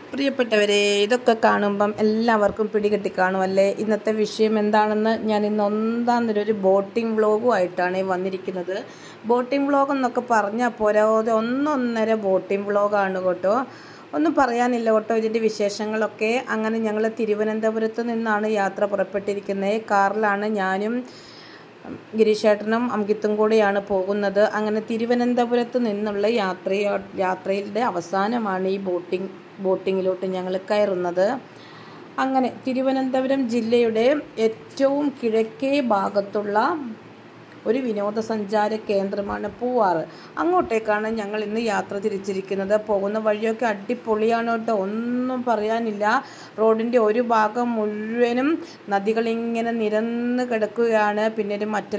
പ്രിയപ്പെട്ടവരെ, ഇതൊക്കെ കാണുമ്പം എല്ലാവർക്കും പിടികിട്ടി കാണുമല്ലേ? ഇന്നത്തെ വിഷയം എന്താണെന്ന് ഞാൻ ഇന്ന് ഒന്നാമതൊരു ബോട്ടിംഗ് വ്ളോഗുമായിട്ടാണ് വന്നിരിക്കുന്നത്. ബോട്ടിംഗ് വ്ളോഗ് എന്നൊക്കെ പറഞ്ഞാൽ പോരാതെ ഒന്നൊന്നര ബോട്ടിംഗ് വ്ളോഗാണ് കേട്ടോ. ഒന്നും പറയാനില്ല കേട്ടോ ഇതിൻ്റെ വിശേഷങ്ങളൊക്കെ. അങ്ങനെ ഞങ്ങൾ തിരുവനന്തപുരത്ത് നിന്നാണ് യാത്ര പുറപ്പെട്ടിരിക്കുന്നത്. കാറിലാണ് ഞാനും ഗിരീഷേട്ടനും അംഗിത്തും കൂടെയാണ് പോകുന്നത്. അങ്ങനെ തിരുവനന്തപുരത്ത് നിന്നുള്ള യാത്രയുടെ അവസാനമാണ് ഈ ബോട്ടിങ്ങിലോട്ട് ഞങ്ങൾ കയറുന്നത്. അങ്ങനെ തിരുവനന്തപുരം ജില്ലയുടെ ഏറ്റവും കിഴക്കേ ഭാഗത്തുള്ള ഒരു വിനോദസഞ്ചാര കേന്ദ്രമാണ് പൂവാർ. അങ്ങോട്ടേക്കാണ് ഞങ്ങൾ ഇന്ന് യാത്ര തിരിച്ചിരിക്കുന്നത്. പോകുന്ന വഴിയൊക്കെ അടിപൊളിയാണ് കേട്ടോ, ഒന്നും പറയാനില്ല. റോഡിൻ്റെ ഒരു ഭാഗം മുഴുവനും നദികളിങ്ങനെ നിരന്ന് കിടക്കുകയാണ്. പിന്നെ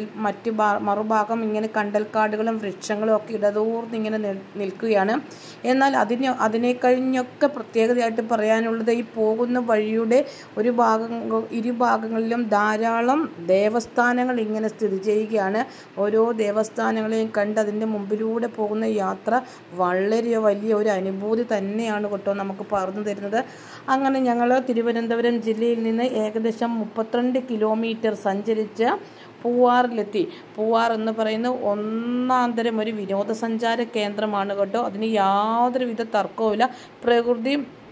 മറുഭാഗം ഇങ്ങനെ കണ്ടൽക്കാടുകളും വൃക്ഷങ്ങളും ഒക്കെ ഇടതൂർന്ന് ഇങ്ങനെ നിൽക്കുകയാണ്. എന്നാൽ അതിനെ കഴിഞ്ഞൊക്കെ പ്രത്യേകതയായിട്ട് പറയാനുള്ളത്, ഈ പോകുന്ന വഴിയുടെ ഇരുഭാഗങ്ങളിലും ധാരാളം ദേവസ്ഥാനങ്ങൾ ഇങ്ങനെ സ്ഥിതി ചെയ്യുകയാണ്. ഓരോ ദേവസ്ഥാനങ്ങളെയും കണ്ട് അതിൻ്റെ മുമ്പിലൂടെ പോകുന്ന യാത്ര വളരെ വലിയ ഒരു അനുഭൂതി തന്നെയാണ് കേട്ടോ നമുക്ക് പറഞ്ഞു തരുന്നത്. അങ്ങനെ ഞങ്ങൾ തിരുവനന്തപുരം ജില്ലയിൽ നിന്ന് ഏകദേശം 32 കിലോമീറ്റർ സഞ്ചരിച്ച് പൂവാറിലെത്തി. പൂവാർ എന്ന് പറയുന്നത് ഒന്നാന്തരം ഒരു വിനോദസഞ്ചാര കേന്ദ്രമാണ് കേട്ടോ. അതിന് യാതൊരുവിധ തർക്കവുമില്ല. പ്രകൃതി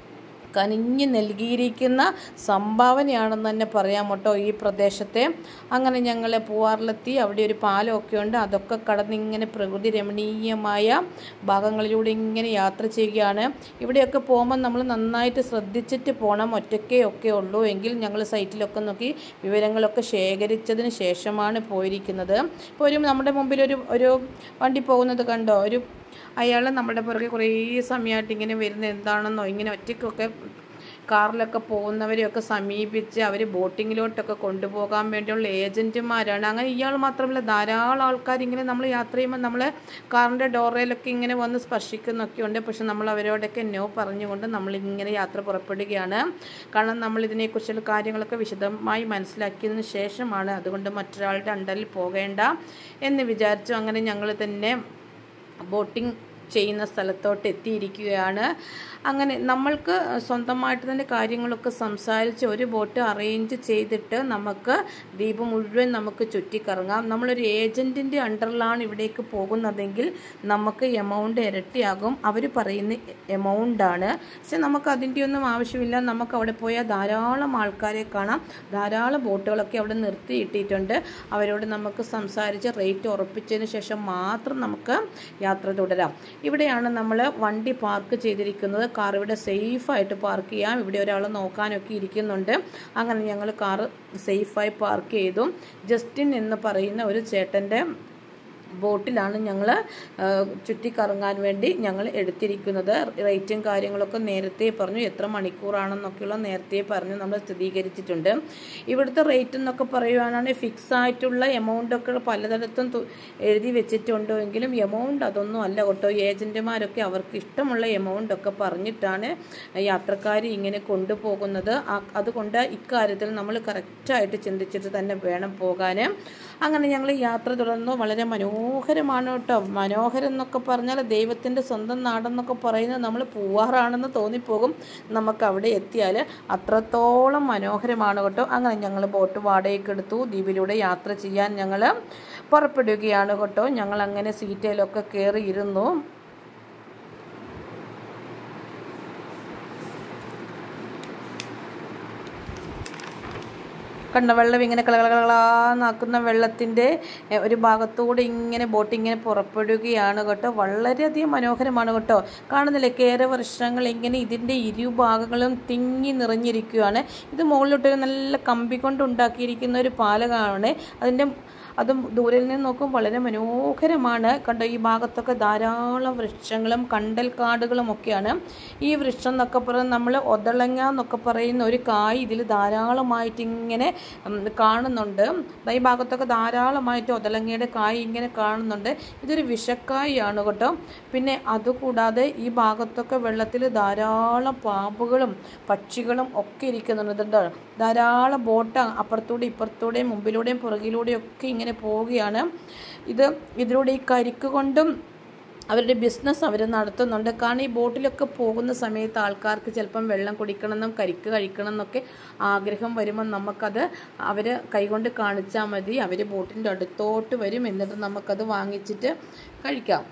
കനിഞ്ഞ് നൽകിയിരിക്കുന്ന സംഭാവനയാണെന്ന് തന്നെ പറയാം കേട്ടോ ഈ പ്രദേശത്തെ. അങ്ങനെ ഞങ്ങൾ പൂവാറിലെത്തി. അവിടെ ഒരു പാലമൊക്കെ ഉണ്ട്. അതൊക്കെ കടന്നിങ്ങനെ പ്രകൃതി രമണീയമായ ഭാഗങ്ങളിലൂടെ ഇങ്ങനെ യാത്ര ചെയ്യുകയാണ്. ഇവിടെയൊക്കെ പോകുമ്പോൾ നമ്മൾ നന്നായിട്ട് ശ്രദ്ധിച്ചിട്ട് പോകണം. ഒറ്റയ്ക്കൊക്കെ ഉള്ളൂ എങ്കിൽ ഞങ്ങൾ സൈറ്റിലൊക്കെ നോക്കി വിവരങ്ങളൊക്കെ ശേഖരിച്ചതിന് ശേഷമാണ് പോയിരിക്കുന്നത്. ഇപ്പോൾ നമ്മുടെ മുമ്പിൽ ഒരു വണ്ടി പോകുന്നത് കണ്ടോ? അയാൾ നമ്മുടെ പുറകെ കുറേ സമയമായിട്ട് ഇങ്ങനെ വരുന്നത് എന്താണെന്നോ, ഇങ്ങനെ ഒറ്റയ്ക്കൊക്കെ കാറിലൊക്കെ പോകുന്നവരെയൊക്കെ സമീപിച്ച് അവർ ബോട്ടിങ്ങിലോട്ടൊക്കെ കൊണ്ടുപോകാൻ വേണ്ടിയുള്ള ഏജൻറ്റുമാരാണ്. അങ്ങനെ ഇയാൾ മാത്രമല്ല, ധാരാളം ആൾക്കാർ ഇങ്ങനെ നമ്മൾ യാത്ര ചെയ്യുമ്പോൾ നമ്മളെ കാറിൻ്റെ ഡോറയിലൊക്കെ ഇങ്ങനെ വന്ന് സ്പർശിക്കുന്നൊക്കെ ഉണ്ട്. പക്ഷെ നമ്മൾ അവരോടൊക്കെ നോ പറഞ്ഞുകൊണ്ട് നമ്മളിങ്ങനെ യാത്ര പുറപ്പെടുകയാണ്. കാരണം നമ്മൾ ഇതിനെക്കുറിച്ചുള്ള കാര്യങ്ങളൊക്കെ വിശദമായി മനസ്സിലാക്കിയതിന് ശേഷമാണ്. അതുകൊണ്ട് മറ്റൊരാളുടെ അണ്ടറിൽ പോകേണ്ട എന്ന് വിചാരിച്ചു. അങ്ങനെ ഞങ്ങൾ തന്നെ ബോട്ടിംഗ് ചെയ്യുന്ന സ്ഥലത്തോട്ട് എത്തിയിരിക്കുകയാണ്. അങ്ങനെ നമ്മൾക്ക് സ്വന്തമായിട്ട് തന്നെ കാര്യങ്ങളൊക്കെ സംസാരിച്ച് ഒരു ബോട്ട് അറേഞ്ച് ചെയ്തിട്ട് നമുക്ക് ദ്വീപ് മുഴുവൻ നമുക്ക് ചുറ്റിക്കറങ്ങാം. നമ്മളൊരു ഏജൻറ്റിൻ്റെ അണ്ടറിലാണ് ഇവിടേക്ക് പോകുന്നതെങ്കിൽ നമുക്ക് എമൗണ്ട് ഇരട്ടിയാകും. അവർ പറയുന്ന എമൗണ്ടാണ്. പക്ഷെ നമുക്ക് അതിൻ്റെ ഒന്നും ആവശ്യമില്ല. നമുക്ക് അവിടെ പോയാൽ ധാരാളം ആൾക്കാരെ കാണാം. ധാരാളം ബോട്ടുകളൊക്കെ അവിടെ നിർത്തിയിട്ടിട്ടുണ്ട്. അവരോട് നമുക്ക് സംസാരിച്ച് റേറ്റ് ഉറപ്പിച്ചതിന് ശേഷം മാത്രം നമുക്ക് യാത്ര തുടരാം. ഇവിടെയാണ് നമ്മൾ വണ്ടി പാർക്ക് ചെയ്തിരിക്കുന്നത്. കാർ ഇവിടെ സേഫായിട്ട് പാർക്ക് ചെയ്യാം. ഇവിടെ ഒരാൾ നോക്കാനൊക്കെ ഇരിക്കുന്നുണ്ട്. അങ്ങനെ ഞങ്ങൾ കാറ് സേഫായി പാർക്ക് ചെയ്തു. ജസ്റ്റിൻ എന്ന് പറയുന്ന ഒരു ചേട്ടൻ്റെ ബോട്ടിലാണ് ഞങ്ങൾ ചുറ്റിക്കറങ്ങാൻ വേണ്ടി ഞങ്ങൾ എടുത്തിരിക്കുന്നത്. റേറ്റും കാര്യങ്ങളൊക്കെ നേരത്തെ പറഞ്ഞു. എത്ര മണിക്കൂറാണെന്നൊക്കെയുള്ള നേരത്തെ പറഞ്ഞ് നമ്മൾ സ്ഥിരീകരിച്ചിട്ടുണ്ട്. ഇവിടുത്തെ റേറ്റ് എന്നൊക്കെ പറയുവാണെങ്കിൽ ഫിക്സ് ആയിട്ടുള്ള എമൗണ്ടൊക്കെ പലതരത്തും എഴുതി വെച്ചിട്ടുണ്ടോ എങ്കിലും എമൗണ്ട് അതൊന്നും അല്ല കേട്ടോ. ഏജൻറ്റുമാരൊക്കെ അവർക്ക് ഇഷ്ടമുള്ള എമൗണ്ടൊക്കെ പറഞ്ഞിട്ടാണ് യാത്രക്കാർ ഇങ്ങനെ കൊണ്ടുപോകുന്നത്. അതുകൊണ്ട് ഇക്കാര്യത്തിൽ നമ്മൾ കറക്റ്റായിട്ട് ചിന്തിച്ചിട്ട് തന്നെ വേണം പോകാൻ. അങ്ങനെ ഞങ്ങൾ യാത്ര തുടർന്നു. വളരെ മനോഹരമാണ് കേട്ടോ. മനോഹരം എന്നൊക്കെ പറഞ്ഞാൽ ദൈവത്തിൻ്റെ സ്വന്തം നാടെന്നൊക്കെ പറയുന്നത് നമ്മൾ പൂവാറാണെന്ന് തോന്നിപ്പോകും നമുക്ക് അവിടെ എത്തിയാൽ. അത്രത്തോളം മനോഹരമാണ് കേട്ടോ. അങ്ങനെ ഞങ്ങൾ ബോട്ട് വാടകയ്ക്ക് എടുത്തു. ദ്വീപിലൂടെ യാത്ര ചെയ്യാൻ ഞങ്ങൾ പുറപ്പെടുകയാണ് കേട്ടോ. ഞങ്ങൾ അങ്ങനെ സീറ്റിലൊക്കെ കയറിയിരുന്നു. കണ്ട വെള്ളം ഇങ്ങനെ കളകളകളാന്നാക്കുന്ന വെള്ളത്തിൻ്റെ ഒരു ഭാഗത്തൂടെ ഇങ്ങനെ ബോട്ട് ഇങ്ങനെ പുറപ്പെടുകയാണ് കേട്ടോ. വളരെയധികം മനോഹരമാണ് കേട്ടോ. കാണുന്നില്ലേ, കേരവൃക്ഷങ്ങൾ ഇങ്ങനെ ഇതിൻ്റെ ഇരുഭാഗങ്ങളും തിങ്ങി നിറഞ്ഞിരിക്കുകയാണ്. ഇത് മുകളിലോട്ട് നല്ല കമ്പി കൊണ്ട് ഉണ്ടാക്കിയിരിക്കുന്ന ഒരു പാലമാണ്. അതും ദൂരെ നിന്ന് നോക്കും വളരെ മനോഹരമാണ് കണ്ടോ. ഈ ഭാഗത്തൊക്കെ ധാരാളം വൃക്ഷങ്ങളും കണ്ടൽക്കാടുകളും ഒക്കെയാണ്. ഈ വൃക്ഷം എന്നൊക്കെ പറയുന്നത് നമ്മൾ ഒതളങ്ങ എന്നൊക്കെ പറയുന്ന ഒരു കായ് ഇതിൽ ധാരാളമായിട്ട് ഇങ്ങനെ കാണുന്നുണ്ട്. ഈ ഭാഗത്തൊക്കെ ധാരാളമായിട്ട് ഒതളങ്ങയുടെ കായ് ഇങ്ങനെ കാണുന്നുണ്ട്. ഇതൊരു വിഷക്കായാണ് കേട്ടോ. പിന്നെ അതുകൂടാതെ ഈ ഭാഗത്തൊക്കെ വെള്ളത്തിൽ ധാരാളം പാമ്പുകളും പക്ഷികളും ഒക്കെ ഇരിക്കുന്നുണ്ട്. ധാരാളം ബോട്ട് അപ്പുറത്തൂടെ ഇപ്പുറത്തൂടെയും മുമ്പിലൂടെയും പുറകിലൂടെയും ഒക്കെ ഇങ്ങനെ പോവുകയാണ്. ഇതിലൂടെ ഈ കരിക്ക് കൊണ്ടും അവരുടെ ബിസിനസ് അവർ നടത്തുന്നുണ്ട്. കാരണം ഈ ബോട്ടിലൊക്കെ പോകുന്ന സമയത്ത് ആൾക്കാർക്ക് ചിലപ്പം വെള്ളം കുടിക്കണമെന്നും കരിക്ക് കഴിക്കണം എന്നൊക്കെ ആഗ്രഹം വരുമ്പോൾ നമുക്കത് അവർ കൈകൊണ്ട് കാണിച്ചാൽ മതി. അവർ ബോട്ടിൻ്റെ അടുത്തോട്ട് വരും, എന്നിട്ട് നമുക്കത് വാങ്ങിച്ചിട്ട് കഴിക്കാം.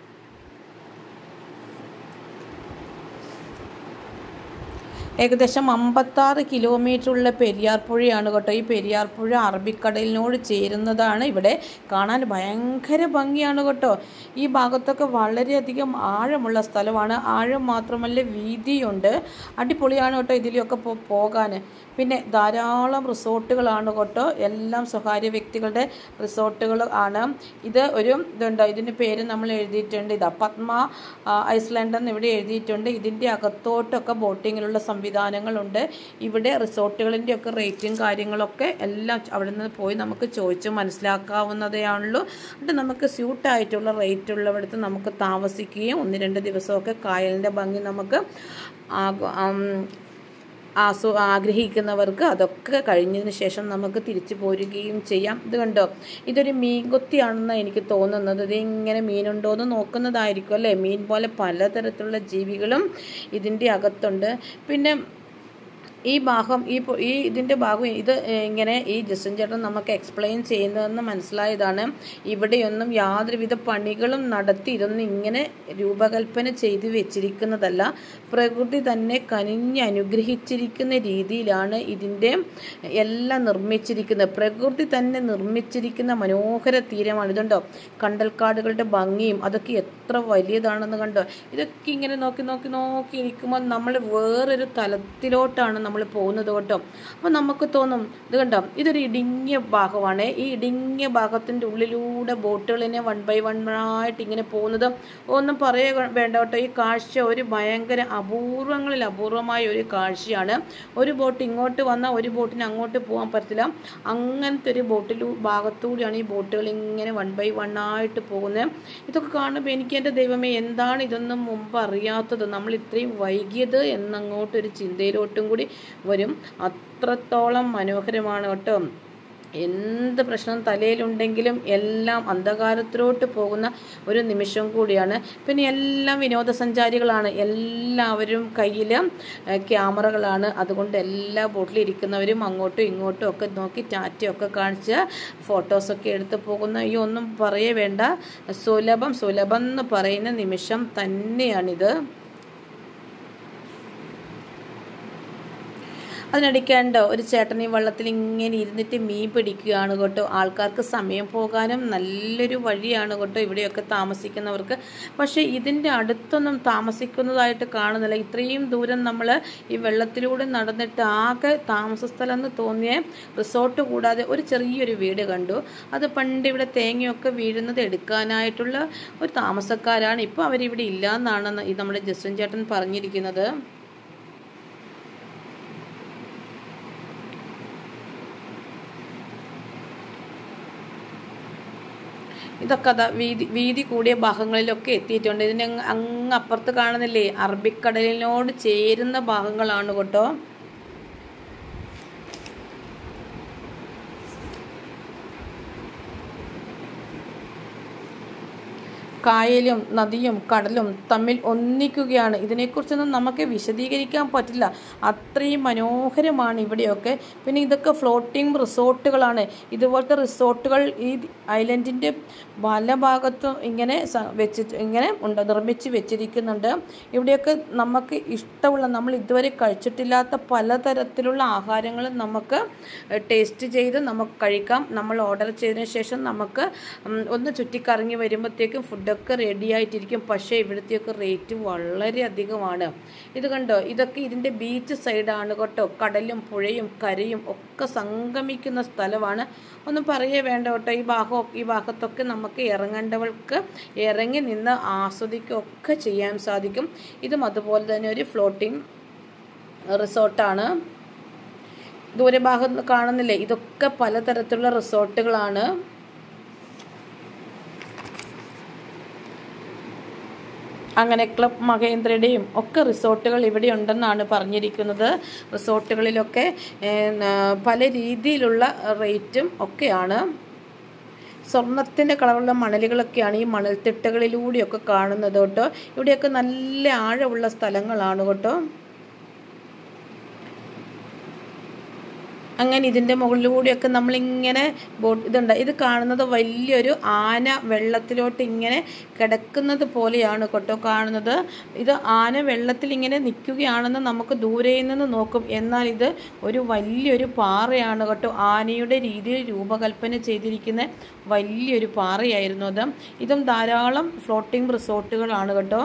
ഏകദേശം 56 കിലോമീറ്ററുള്ള പെരിയാർ പുഴയാണ് കേട്ടോ. ഈ പെരിയാർ പുഴ അറബിക്കടലിനോട് ചേരുന്നതാണ്. ഇവിടെ കാണാൻ ഭയങ്കര ഭംഗിയാണ് കേട്ടോ. ഈ ഭാഗത്തൊക്കെ വളരെയധികം ആഴമുള്ള സ്ഥലമാണ്. ആഴം മാത്രമല്ല വീതിയുണ്ട്. അടിപൊളിയാണ് കേട്ടോ ഇതിലൊക്കെ പോകാൻ. പിന്നെ ധാരാളം റിസോർട്ടുകളാണ് കേട്ടോ. എല്ലാം സ്വകാര്യ വ്യക്തികളുടെ റിസോർട്ടുകൾ ആണ്. ഇത് ഒരു ഇതുണ്ട്, ഇതിൻ്റെ പേര് നമ്മൾ എഴുതിയിട്ടുണ്ട്. ഇതാ പത്മ ഐസ്ലാൻഡ് എന്ന് ഇവിടെ എഴുതിയിട്ടുണ്ട്. ഇതിൻ്റെ അകത്തോട്ടൊക്കെ ബോട്ടിങ്ങിലുള്ള സംവിധാനങ്ങളുണ്ട്. ഇവിടെ റിസോർട്ടുകളിൻ്റെ ഒക്കെ റേറ്റും കാര്യങ്ങളൊക്കെ എല്ലാം അവിടെ നിന്ന് പോയി നമുക്ക് ചോദിച്ച് മനസ്സിലാക്കാവുന്നതേ ആണല്ലോ. എന്നിട്ട് നമുക്ക് സ്യൂട്ടായിട്ടുള്ള റേറ്റ് ഉള്ളിടത്ത് നമുക്ക് താമസിക്കുകയും 1-2 ദിവസമൊക്കെ കായലിൻ്റെ ഭംഗി നമുക്ക് ആഗ്രഹിക്കുന്നവർക്ക് അതൊക്കെ കഴിഞ്ഞതിന് ശേഷം നമുക്ക് തിരിച്ചു പോരുകയും ചെയ്യാം. ഇത് കണ്ടോ, ഇതൊരു മീൻകൊത്തിയാണെന്ന് എനിക്ക് തോന്നുന്നത്. ഇതിങ്ങനെ മീനുണ്ടോ എന്ന് നോക്കുന്നതായിരിക്കും അല്ലേ. മീൻ പോലെ പലതരത്തിലുള്ള ജീവികളും ഇതിൻ്റെ അകത്തുണ്ട്. പിന്നെ ഈ ഭാഗം ഇതിൻ്റെ ഭാഗം ഇത് ഇങ്ങനെ ഈ ജസ്റ്റിൻ ചേട്ടൻ നമുക്ക് എക്സ്പ്ലെയിൻ ചെയ്യുന്നതെന്ന് മനസ്സിലായതാണ്. ഇവിടെയൊന്നും യാതൊരുവിധ പണികളും നടത്തി ഇതൊന്നും ഇങ്ങനെ രൂപകൽപ്പന ചെയ്ത് വെച്ചിരിക്കുന്നതല്ല. പ്രകൃതി തന്നെ കനിഞ്ഞ് അനുഗ്രഹിച്ചിരിക്കുന്ന രീതിയിലാണ് ഇതിൻ്റെ എല്ലാം നിർമ്മിച്ചിരിക്കുന്നത്. പ്രകൃതി തന്നെ നിർമ്മിച്ചിരിക്കുന്ന മനോഹര തീരമാണ്. ഇതുണ്ടോ, കണ്ടൽക്കാടുകളുടെ ഭംഗിയും അതൊക്കെ എത്ര വലിയതാണെന്ന് കണ്ടോ. ഇതൊക്കെ ഇങ്ങനെ നോക്കി ഇരിക്കുമ്പോൾ നമ്മൾ വേറൊരു തലത്തിലോട്ടാണ് നമ്മൾ പോകുന്നത് കേട്ടോ. അപ്പോൾ നമുക്ക് തോന്നും, ഇത് കണ്ടോ, ഇതൊരു ഇടുങ്ങിയ ഭാഗമാണ്. ഈ ഇടുങ്ങിയ ഭാഗത്തിൻ്റെ ഉള്ളിലൂടെ ബോട്ടുകളിനെ 1 by 1 ആയിട്ട് ഇങ്ങനെ പോകുന്നത് ഒന്നും പറയുക വേണ്ട കേട്ടോ. ഈ കാഴ്ച ഒരു ഭയങ്കര അപൂർവങ്ങളിൽ അപൂർവമായ ഒരു കാഴ്ചയാണ്. ഒരു ബോട്ട് ഇങ്ങോട്ട് വന്നാൽ ഒരു ബോട്ടിന് അങ്ങോട്ട് പോകാൻ പറ്റത്തില്ല. അങ്ങനത്തെ ഒരു ഭാഗത്തൂടെയാണ് ഈ ബോട്ടുകൾ ഇങ്ങനെ 1 by 1 ആയിട്ട് പോകുന്നത്. ഇതൊക്കെ കാണുമ്പോൾ എനിക്ക് എൻ്റെ ദൈവമേ, എന്താണ് ഇതൊന്നും മുമ്പ് അറിയാത്തത്, നമ്മൾ ഇത്രയും വൈകിയത് എന്നങ്ങോട്ടൊരു ചിന്തയിലോട്ടും കൂടി വരും. അത്രത്തോളം മനോഹരമാണ് കേട്ടോ. എന്ത് പ്രശ്നം തലയിലുണ്ടെങ്കിലും എല്ലാം അന്ധകാരത്തിലോട്ട് പോകുന്ന ഒരു നിമിഷം കൂടിയാണ്. പിന്നെ എല്ലാം വിനോദസഞ്ചാരികളാണ്. എല്ലാവരും കയ്യിൽ ക്യാമറകളാണ്. അതുകൊണ്ട് എല്ലാ ബോട്ടിലിരിക്കുന്നവരും അങ്ങോട്ടും ഇങ്ങോട്ടും ഒക്കെ നോക്കി ടാറ്റയൊക്കെ കാണിച്ച് ഫോട്ടോസൊക്കെ എടുത്ത് പോകുന്ന ഈ ഒന്നും പറയേ വേണ്ട. സുലഭം എന്ന് പറയുന്ന നിമിഷം തന്നെയാണിത്. അതിനിടയ്ക്കാണ്ടോ ഒരു ചേട്ടൻ ഈ വെള്ളത്തിൽ ഇങ്ങനെ ഇരുന്നിട്ട് മീൻ പിടിക്കുകയാണ് കേട്ടോ. ആൾക്കാർക്ക് സമയം പോകാനും നല്ലൊരു വഴിയാണ് കേട്ടോ ഇവിടെയൊക്കെ താമസിക്കുന്നവർക്ക്. പക്ഷേ ഇതിൻ്റെ അടുത്തൊന്നും താമസിക്കുന്നതായിട്ട് കാണുന്നില്ല. ഇത്രയും ദൂരം നമ്മൾ ഈ വെള്ളത്തിലൂടെ നടന്നിട്ട് ആകെ താമസ സ്ഥലം എന്ന് തോന്നിയ റിസോർട്ട് കൂടാതെ ഒരു ചെറിയൊരു വീട് കണ്ടു. അത് പണ്ട് ഇവിടെ തേങ്ങയൊക്കെ വീഴുന്നത് എടുക്കാനായിട്ടുള്ള ഒരു താമസക്കാരാണ്. ഇപ്പോൾ അവരിവിടെ ഇല്ല എന്നാണ് ഈ നമ്മുടെ ജസ്റ്റിൻ ചേട്ടൻ പറഞ്ഞിരിക്കുന്നത്. ഇതൊക്കെ അതാ വീതി കൂടിയ ഭാഗങ്ങളിലൊക്കെ എത്തിയിട്ടുണ്ട്. ഇതിന് അങ്ങ് അപ്പുറത്ത് കാണുന്നില്ലേ, അറബിക്കടലിനോട് ചേരുന്ന ഭാഗങ്ങളാണ് കേട്ടോ. കായലും നദിയും കടലും തമ്മിൽ ഒന്നിക്കുകയാണ്. ഇതിനെക്കുറിച്ചൊന്നും നമുക്ക് വിശദീകരിക്കാൻ പറ്റില്ല, അത്രയും മനോഹരമാണ് ഇവിടെയൊക്കെ. പിന്നെ ഇതൊക്കെ ഫ്ലോട്ടിംഗ് റിസോർട്ടുകളാണ്. ഇതുപോലത്തെ റിസോർട്ടുകൾ ഈ ഐലൻഡിൻ്റെ പല ഭാഗത്തും ഇങ്ങനെ നിർമ്മിച്ച് വെച്ചിരിക്കുന്നുണ്ട്. ഇവിടെയൊക്കെ നമുക്ക് ഇഷ്ടമുള്ള, നമ്മൾ ഇതുവരെ കഴിച്ചിട്ടില്ലാത്ത പലതരത്തിലുള്ള ആഹാരങ്ങൾ നമുക്ക് ടേസ്റ്റ് ചെയ്ത് നമുക്ക് കഴിക്കാം. നമ്മൾ ഓർഡർ ചെയ്തതിന് ശേഷം നമുക്ക് ഒന്ന് ചുറ്റിക്കറങ്ങി വരുമ്പോഴത്തേക്കും ഫുഡൊക്കെ റെഡി ആയിട്ടിരിക്കും. പക്ഷേ ഇവിടുത്തെയൊക്കെ റേറ്റ് വളരെ അധികമാണ്. ഇത് കണ്ടോ, ഇതൊക്കെ ഇതിൻ്റെ ബീച്ച് സൈഡാണ് കേട്ടോ. കടലും പുഴയും കരയും ഒക്കെ സംഗമിക്കുന്ന സ്ഥലമാണ്. ഒന്നും പറയേ വേണ്ട കേട്ടോ. ഈ ഭാഗത്തൊക്കെ നമുക്ക് ഇറങ്ങേണ്ടവർക്ക് ഇറങ്ങി നിന്ന് ആസ്വദിക്കുകയൊക്കെ ചെയ്യാൻ സാധിക്കും. ഇതും അതുപോലെ തന്നെ ഒരു ഫ്ലോട്ടിംഗ് റിസോർട്ടാണ്. ദൂരഭാഗം കാണുന്നില്ലേ, ഇതൊക്കെ പലതരത്തിലുള്ള റിസോർട്ടുകളാണ്. അങ്ങനെ ക്ലബ് മഹേന്ദ്രയുടെയും ഒക്കെ റിസോർട്ടുകൾ ഇവിടെ ഉണ്ടെന്നാണ് പറഞ്ഞിരിക്കുന്നത്. റിസോർട്ടുകളിലൊക്കെ പല രീതിയിലുള്ള റേറ്റും ഒക്കെയാണ്. സ്വർണ്ണത്തിൻ്റെ കളറുള്ള മണലുകളൊക്കെയാണ് ഈ മണൽത്തിട്ടകളിലൂടെയൊക്കെ കാണുന്നത് കേട്ടോ. ഇവിടെയൊക്കെ നല്ല ആഴമുള്ള സ്ഥലങ്ങളാണ് കേട്ടോ. അങ്ങനെ ഇതിൻ്റെ മുകളിലൂടെയൊക്കെ നമ്മളിങ്ങനെ ഇതുണ്ട്. ഇത് കാണുന്നത് വലിയൊരു ആന വെള്ളത്തിലോട്ട് ഇങ്ങനെ കിടക്കുന്നത് പോലെയാണ് കേട്ടോ കാണുന്നത്. ഇത് ആന വെള്ളത്തിൽ ഇങ്ങനെ നിൽക്കുകയാണെന്ന് നമുക്ക് ദൂരെ നിന്ന് നോക്കും. എന്നാൽ ഇത് ഒരു വലിയൊരു പാറയാണ് കേട്ടോ. ആനയുടെ രീതിയിൽ രൂപകൽപ്പന ചെയ്തിരിക്കുന്ന വലിയൊരു പാറയായിരുന്നു അത്. ഇതും ധാരാളം ഫ്ലോട്ടിംഗ് റിസോർട്ടുകളാണ് കേട്ടോ.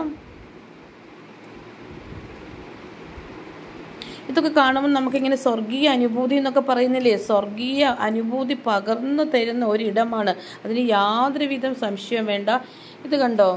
ഇതൊക്കെ കാണുമ്പോൾ നമുക്കിങ്ങനെ സ്വർഗീയ അനുഭൂതി എന്നൊക്കെ പറയുന്നില്ലേ, സ്വർഗീയ അനുഭൂതി പകർന്നു തരുന്ന ഒരിടമാണ്. അതിന് യാതൊരുവിധം സംശയം വേണ്ട. ഇത് കണ്ടോ,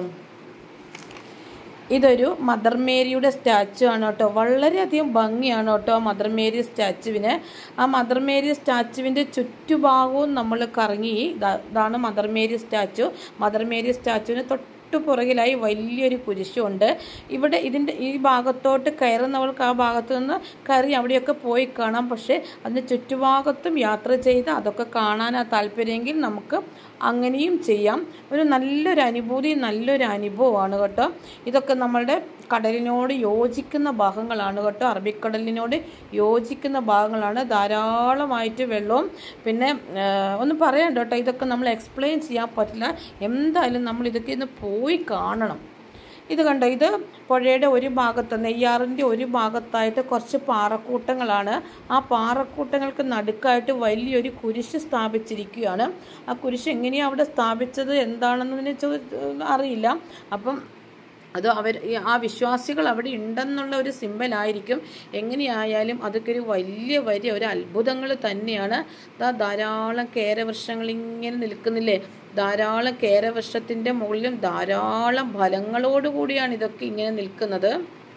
ഇതൊരു മദർ മേരിയുടെ സ്റ്റാച്ചു ആണ് കേട്ടോ. വളരെയധികം ഭംഗിയാണ് കേട്ടോ മദർ മേരി സ്റ്റാച്ചുവിന്. ആ മദർ മേരി സ്റ്റാച്ചുവിൻ്റെ ചുറ്റുഭാഗവും നമ്മൾ കറങ്ങി. ഇതാണ് Mother Mary statue. Mother Mary സ്റ്റാച്ചുവിന് പുറകിലായി വലിയൊരു കുരിശുണ്ട്. ഇവിടെ ഇതിൻ്റെ ഈ ഭാഗത്തോട്ട് കയറുന്നവർക്ക് ആ ഭാഗത്തു നിന്ന് കയറി അവിടെയൊക്കെ പോയി കാണാം. പക്ഷേ അതിന് ചുറ്റുഭാഗത്തും യാത്ര ചെയ്ത് അതൊക്കെ കാണാനാണ് താല്പര്യമെങ്കിൽ നമുക്ക് അങ്ങനെയും ചെയ്യാം. ഒരു നല്ലൊരു അനുഭൂതി, നല്ലൊരു അനുഭവമാണ് കേട്ടോ. ഇതൊക്കെ നമ്മളുടെ കടലിനോട് യോജിക്കുന്ന ഭാഗങ്ങളാണ് കേട്ടോ. അറബിക്കടലിനോട് യോജിക്കുന്ന ഭാഗങ്ങളാണ്. ധാരാളമായിട്ട് വെള്ളവും പിന്നെ ഒന്നും പറയണ്ട കേട്ടോ. ഇതൊക്കെ നമ്മൾ എക്സ്പ്ലെയിൻ ചെയ്യാൻ പറ്റില്ല. എന്തായാലും നമ്മൾ ഇതൊക്കെ ഒന്ന് പോയി കാണണം. ഇത് കണ്ടോ, ഇത് പുഴയുടെ ഒരു ഭാഗത്ത്, നെയ്യാറിൻ്റെ ഒരു ഭാഗത്തായിട്ട് കുറച്ച് പാറക്കൂട്ടങ്ങളാണ്. ആ പാറക്കൂട്ടങ്ങൾക്ക് നടുക്കായിട്ട് വലിയൊരു കുരിശ് സ്ഥാപിച്ചിരിക്കുകയാണ്. ആ കുരിശ് എങ്ങനെയാണ് അവിടെ സ്ഥാപിച്ചത് എന്താണെന്നതിനെ അറിയില്ല. അപ്പം അത് ആ വിശ്വാസികൾ അവിടെ ഉണ്ടെന്നുള്ള ഒരു സിമ്പലായിരിക്കും. എങ്ങനെയായാലും അതൊക്കെ ഒരു വലിയ ഒരു അത്ഭുതങ്ങൾ തന്നെയാണ്. ധാരാളം കേരവൃക്ഷങ്ങൾ ഇങ്ങനെ നിൽക്കുന്നില്ലേ. ധാരാളം കേരവൃക്ഷത്തിൻ്റെ മുകളിലും ധാരാളം ഫലങ്ങളോടുകൂടിയാണ് ഇതൊക്കെ ഇങ്ങനെ നിൽക്കുന്നത്.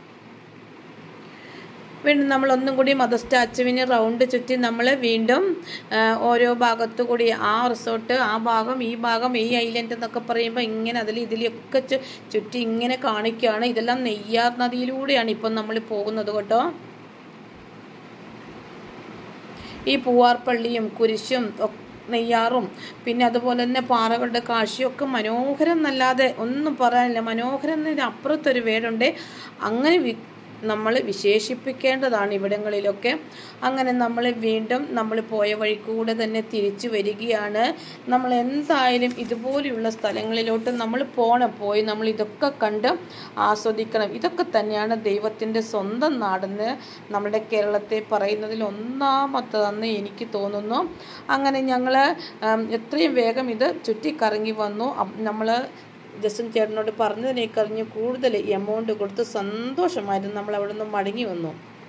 വീണ്ടും നമ്മളൊന്നും കൂടി മദർ സ്റ്റാച്ചുവിന് റൗണ്ട് ചുറ്റി നമ്മൾ വീണ്ടും ഓരോ ഭാഗത്തു കൂടി ആ റിസോർട്ട്, ആ ഭാഗം, ഈ ഭാഗം, ഈ ഐലൻഡ് എന്നൊക്കെ പറയുമ്പോൾ ഇങ്ങനെ ഇതിലൊക്കെ ചുറ്റി ഇങ്ങനെ കാണിക്കുകയാണ്. ഇതെല്ലാം നെയ്യാർ നദിയിലൂടെയാണ് ഇപ്പം നമ്മൾ പോകുന്നത് കേട്ടോ. ഈ പൂവാർപ്പള്ളിയും കുരിശും നെയ്യാറും പിന്നെ അതുപോലെ തന്നെ പാറകളുടെ കാഴ്ചയൊക്കെ മനോഹരം എന്നല്ലാതെ ഒന്നും പറയാനില്ല. മനോഹരം എന്നതിന് അപ്പുറത്തൊരു വേടുണ്ട്. അങ്ങനെ നമ്മൾ വിശേഷിപ്പിക്കേണ്ടതാണ് ഇവിടങ്ങളിലൊക്കെ. അങ്ങനെ നമ്മൾ വീണ്ടും നമ്മൾ പോയ വഴിക്കൂടെ തന്നെ തിരിച്ചു വരികയാണ്. നമ്മൾ എന്തായാലും ഇതുപോലെയുള്ള സ്ഥലങ്ങളിലോട്ട് നമ്മൾ പോയി നമ്മൾ ഇതൊക്കെ കണ്ട് ആസ്വദിക്കണം. ഇതൊക്കെ തന്നെയാണ് ദൈവത്തിൻ്റെ സ്വന്തം നാടെന്ന് നമ്മുടെ കേരളത്തെ പറയുന്നതിൽ ഒന്നാമത്തതെന്ന് എനിക്ക് തോന്നുന്നു. അങ്ങനെ ഞങ്ങൾ എത്രയും വേഗം ഇത് ചുറ്റിക്കറങ്ങി വന്നു. നമ്മൾ ജസ്റ്റിൻ ചേട്ടനോട് പറഞ്ഞതിനേക്കറിഞ്ഞ് കൂടുതൽ എമൗണ്ട് കൊടുത്ത് സന്തോഷമായിരുന്നു നമ്മൾ അവിടെ നിന്ന് മടങ്ങി വന്നു.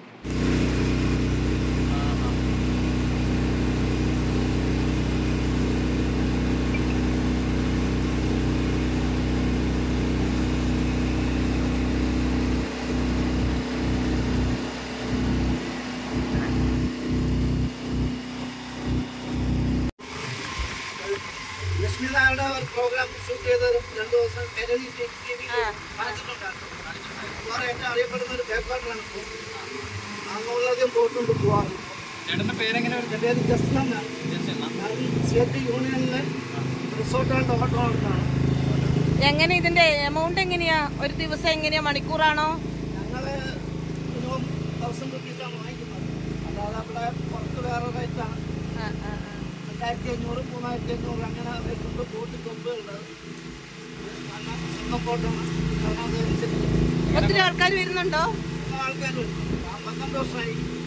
പ്രോഗ്രാം ഷൂട്ട് ചെയ്ത് 2 ദിവസം അറിയപ്പെടുന്ന ഒരു പേപ്പറാണ്. അങ്ങോട്ടേക്കും പോയിട്ടുണ്ട് പോവാറ്. പേര് ജസ്റ്റ് എന്നാണ്. സ്റ്റേറ്റ് യൂണിയനിലെ റിസോർട്ടുകളുടെ ഓട്ടമാണ്. എങ്ങനെ ഇതിന്റെ എമൗണ്ട് എങ്ങനെയാ? ഒരു ദിവസം എങ്ങനെയാ, മണിക്കൂറാണോ? ഞങ്ങൾ മിനിമം 1000 രൂപീസാണ് വാങ്ങിക്കുന്നത്. അല്ലാതെ അവിടെ പുറത്ത് വേറെ റേറ്റാണ്. 2500, 3500 അങ്ങനെ റേറ്റുണ്ട്. ബോട്ട് കൊമ്പുകളുണ്ട്. ഒത്തിരി ആൾക്കാർ വരുന്നുണ്ടോ? ആൾക്കാർ 12 വർഷമായി.